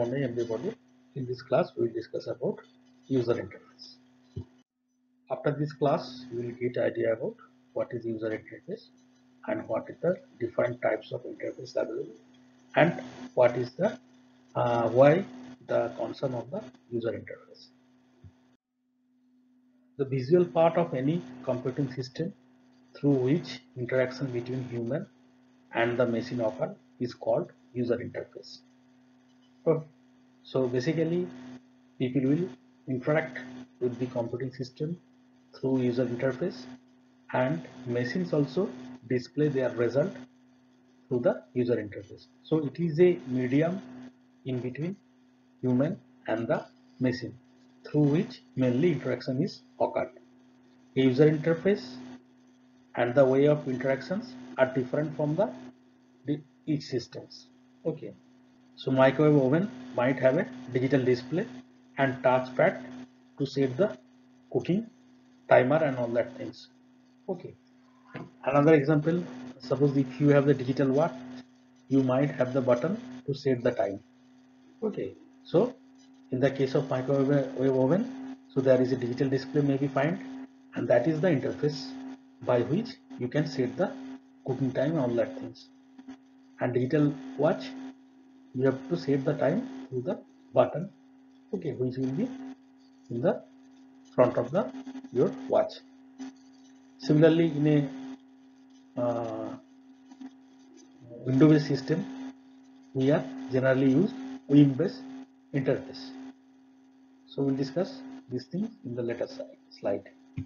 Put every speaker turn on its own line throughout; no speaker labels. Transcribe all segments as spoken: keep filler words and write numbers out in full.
morning everybody. In this class we will discuss about user interface. After this class you will get idea about what is user interface and what is the different types of interface available and what is the uh, why the concern of the user interface. The visual part of any computing system through which interaction between human and the machine occur is called user interface. Okay. So basically people will interact with the computing system through user interface and machines also display their result through the user interface. So it is a medium in between human and the machine through which mainly interaction is occurred. A user interface and the way of interactions are different from the, the each systems. Okay. So microwave oven might have a digital display and touchpad to set the cooking timer and all that things. Okay. Another example, suppose if you have the digital watch, you might have the button to set the time. Okay. So in the case of microwave oven, so there is a digital display may be found, and that is the interface by which you can set the cooking time and all that things. And digital watch, you have to set the time through the button, okay, which will be in the front of the your watch. Similarly, in a uh, Windows system, we are generally use Win based interface. So we'll discuss these things in the later slide.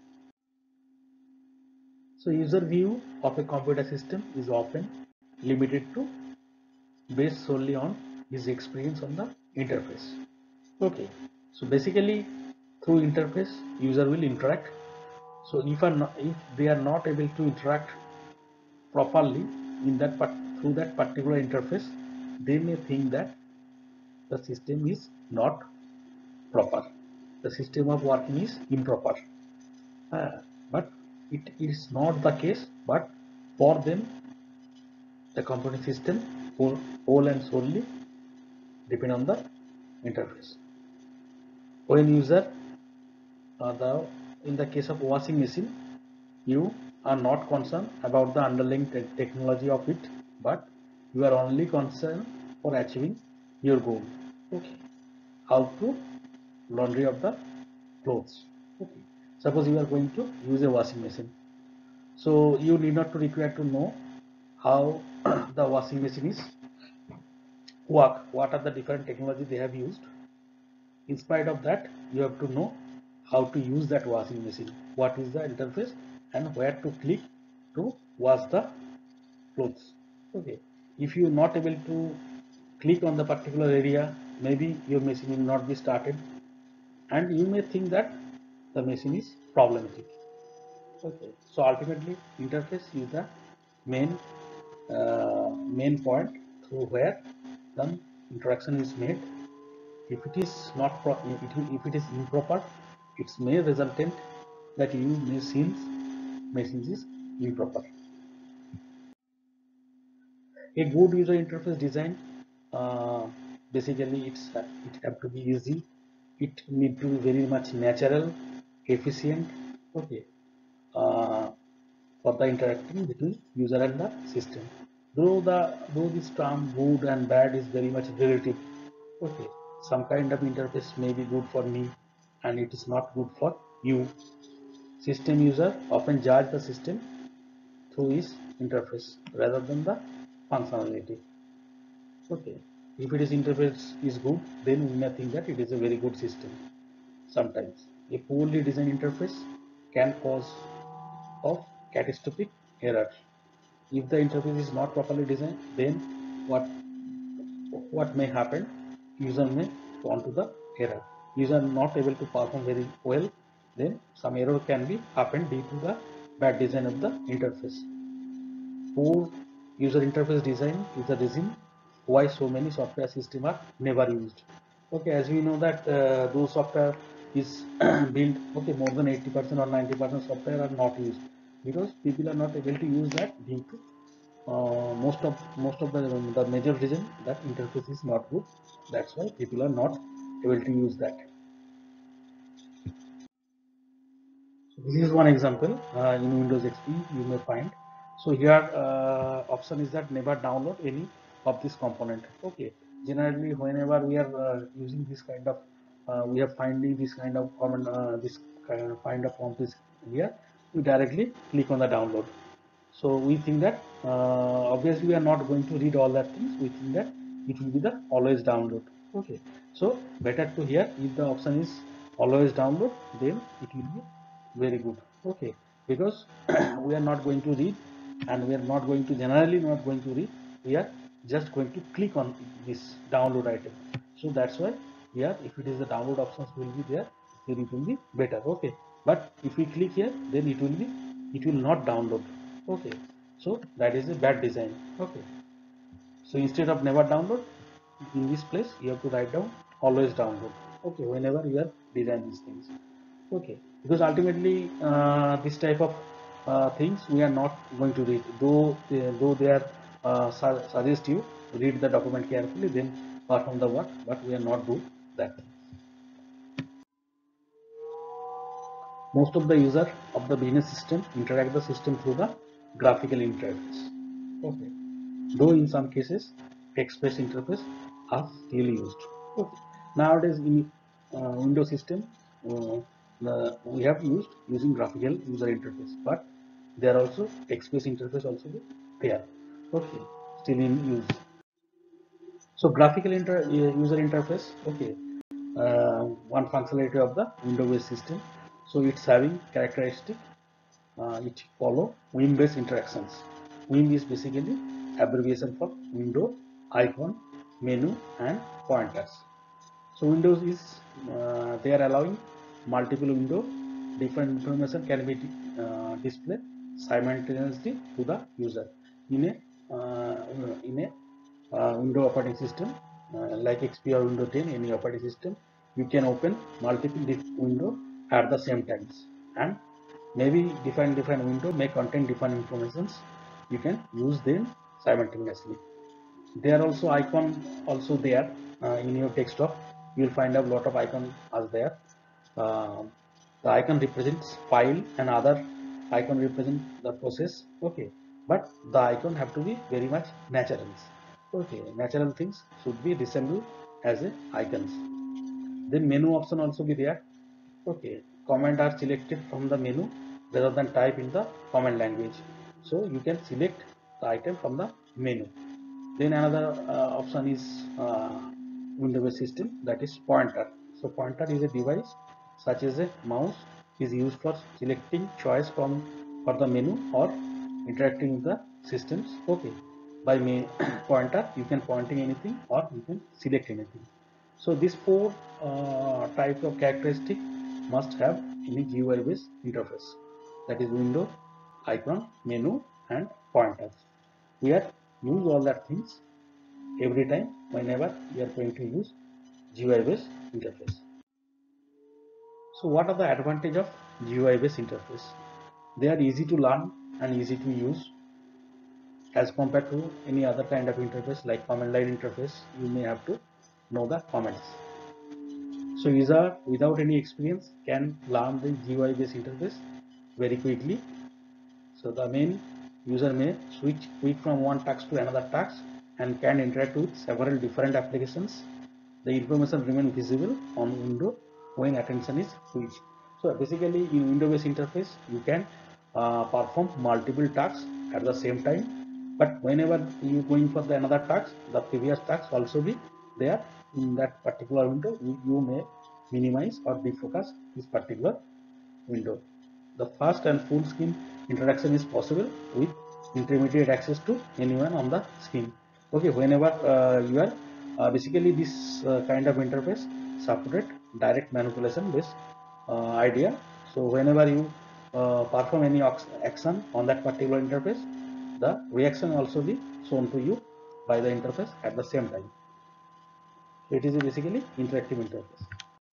So user view of a computer system is often limited to based solely on his experience on the interface. Okay, so basically through interface user will interact. So if, not, if they are not able to interact properly in that part, through that particular interface, they may think that the system is not proper, the system of working is improper. Uh, but it is not the case, but for them the computing system whole, whole and solely depend on the interface. When user uh, the in the case of washing machine, you are not concerned about the underlying te technology of it, but you are only concerned for achieving your goal. Okay, how to laundry of the clothes. Okay, suppose you are going to use a washing machine, so you need not to require to know how the washing machine is work, what are the different technology they have used. In spite of that, you have to know how to use that washing machine, what is the interface and where to click to wash the clothes. Okay, if you are not able to click on the particular area, maybe your machine will not be started and you may think that the machine is problematic. Okay, so ultimately interface is the main uh, main point through where the interaction is made. If it is not pro if it is improper, it may resultant that you machines machines is improper. A good user interface design, uh, basically it's it have to be easy, it need to be very much natural, efficient. Okay, uh, for the interacting between user and the system. Though the though this term good and bad is very much relative. Okay, some kind of interface may be good for me and it is not good for you. System user often judge the system through its interface rather than the functionality. Okay, if it is interface is good, then we may think that it is a very good system. Sometimes a poorly designed interface can cause of catastrophic error. If the interface is not properly designed, then what what may happen? User may fall to the error. User not able to perform very well, then some error can be happen due to the bad design of the interface. Poor user interface design is the reason why so many software systems are never used. Okay, as we know that uh, those software is built, okay, more than eighty percent or ninety percent software are not used because people are not able to use that due to uh, most of most of the the major reason that interface is not good. That's why people are not able to use that. So this is one example uh, in Windows X P you may find. So here uh, option is that never download any of this component. Okay, generally whenever we are uh, using this kind of uh, we are finding this kind of common uh, this kind of find of prompt is here, we directly click on the download. So we think that uh, obviously we are not going to read all that things. We think that it will be the always download. Okay, so better to here if the option is always download, then it will be very good. Okay, because we are not going to read, and we are not going to generally not going to read. We are just going to click on this download item. So that's why here if it is the download options will be there, then it will be better. Okay, but if we click here, then it will be it will not download. Okay, so that is a bad design. Okay, so instead of never download, in this place you have to write down always download. Okay, whenever you are designing these things. Okay, because ultimately uh, this type of uh, things we are not going to read, though uh, though they are uh, su suggest you read the document carefully, then perform the work, but we are not do that. Most of the user of the business system interact the system through the graphical interface. Okay, though in some cases text-based interface are still used. Okay. Nowadays in uh, Windows system uh, the, we have used using graphical user interface, but there are also text-based interface also there. Okay, still in use. So graphical inter user interface. Okay, uh, one functionality of the Windows-based system. So it's having characteristic uh, it follow W I M based interactions. W I M is basically abbreviation for window, icon, menu and pointers. So Windows is uh, they are allowing multiple window, different information can be uh, displayed simultaneously to the user in a uh, in a uh, window operating system uh, like X P or Windows ten, any operating system. You can open multiple window at the same times, and maybe different different window may contain different informations. You can use them simultaneously. There are also icon also there uh, in your desktop. You will find a lot of icon as there. uh, the icon represents file and other icon represent the process. Okay, but the icon have to be very much natural. Okay, natural things should be resemble as a icons. Then menu option also be there. Okay, command are selected from the menu rather than type in the command language. So you can select the item from the menu. Then another uh, option is uh, Windows system, that is pointer. So pointer is a device such as a mouse is used for selecting choice from for the menu or interacting with the systems. Okay, by me pointer you can pointing anything or you can select anything. So these four uh, types of characteristic must have any G U I based interface, that is window, icon, menu and pointers. We are use all that things every time whenever we are going to use G U I based interface. So what are the advantage of G U I based interface? They are easy to learn and easy to use as compared to any other kind of interface like command line interface. You may have to know the commands. So user without any experience can learn the G U I based interface very quickly. So the main user may switch quick from one task to another task and can interact with several different applications. The information remains visible on window when attention is switched. So basically in window-based interface you can uh, perform multiple tasks at the same time, but whenever you going for the another task, the previous task also be there in that particular window. You, you may minimize or defocus this particular window. The fast and full screen interaction is possible with intermediate access to anyone on the screen. Okay, whenever uh, you are uh, basically this uh, kind of interface supported direct manipulation based uh, idea. So whenever you uh, perform any action on that particular interface, the reaction also be shown to you by the interface at the same time. So it is a basically interactive interface.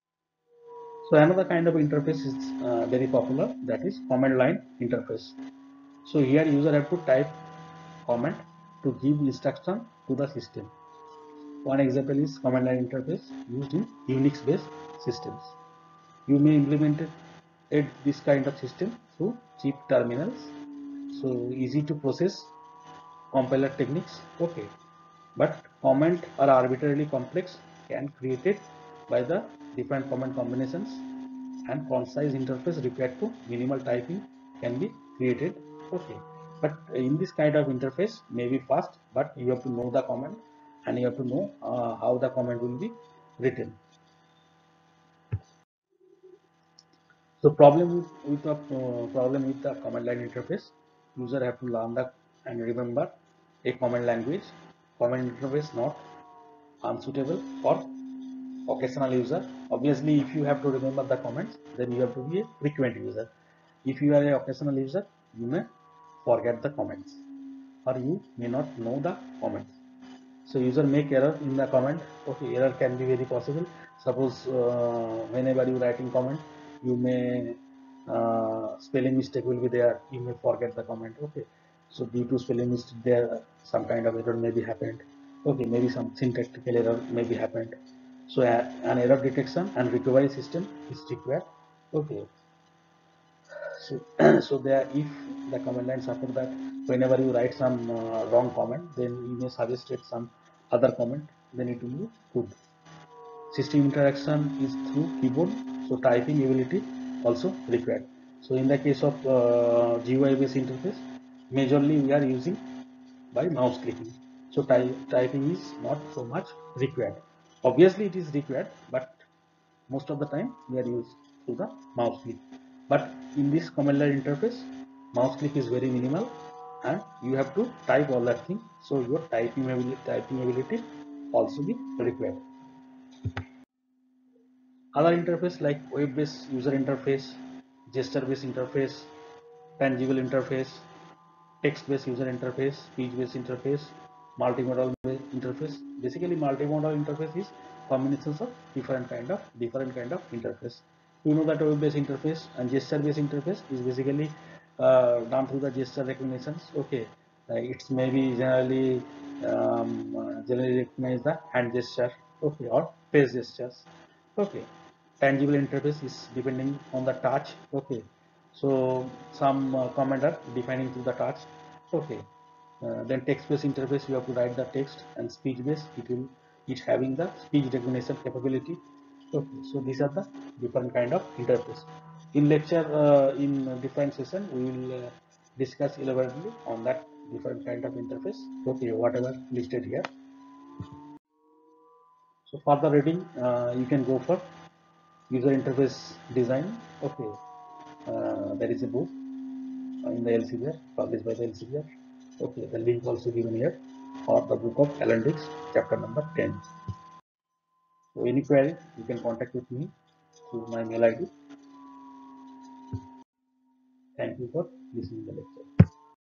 So another kind of interface is uh, very popular, that is command line interface. So here user have to type command to give instruction to the system. One example is command line interface used in Unix based systems. You may implement it, this kind of system through cheap terminals, so easy to process compiler techniques. Okay, but command are arbitrarily complex, can created by the different command combinations, and concise interface required to minimal typing can be created. Okay, but in this kind of interface may be fast, but you have to know the command and you have to know uh, how the command will be written. So problem with the uh, problem with the command line interface, user have to learn the and remember a command language. Command interface not unsuitable for occasional user. Obviously, if you have to remember the commands, then you have to be a frequent user. If you are an occasional user, you may forget the comments or you may not know the comments. So user make error in the comment. Okay, error can be very possible. Suppose uh, whenever you writing comment, you may uh, spelling mistake will be there. You may forget the comment. Okay, so due to spelling mistake, there some kind of error may be happened. Okay, maybe some syntactical error may be happened. So uh, an error detection and recovery system is required. Okay, so, so there, if the command line support that whenever you write some uh, wrong comment, then you may suggest it some other comment, then it will be good. System interaction is through keyboard, so typing ability also required. So in the case of uh, G U I based interface, majorly we are using by mouse clicking. So ty typing is not so much required. Obviously it is required, but most of the time we are used through the mouse click. But in this command line interface, mouse click is very minimal and you have to type all that thing, so your typing ability, typing ability also be required. Other interface like web based user interface, gesture based interface, tangible interface, text based user interface, speech based interface, multimodal interface. Basically multimodal interface is combinations of different kind of different kind of interface. You know that web based interface and gesture based interface is basically uh, done through the gesture recognitions. Okay, uh, it's maybe generally um, uh, generally recognize the hand gesture, okay, or face gestures. Okay, tangible interface is depending on the touch. Okay, so some uh, command are defining through the touch. Okay, uh, then text based interface, you have to write the text, and speech based, it will it having the speech recognition capability. Okay, so these are the different kind of interface. In lecture, uh, in different session, we will uh, discuss elaborately on that different kind of interface. Okay, whatever listed here. So for the reading, uh, you can go for user interface design. Okay, uh, there is a book uh, in the Elsevier, published by the Elsevier. Okay, the link also given here, or the book of Alan Dix, chapter number ten. So any query, you can contact with me through my mail I D. Thank you for listening to the lecture.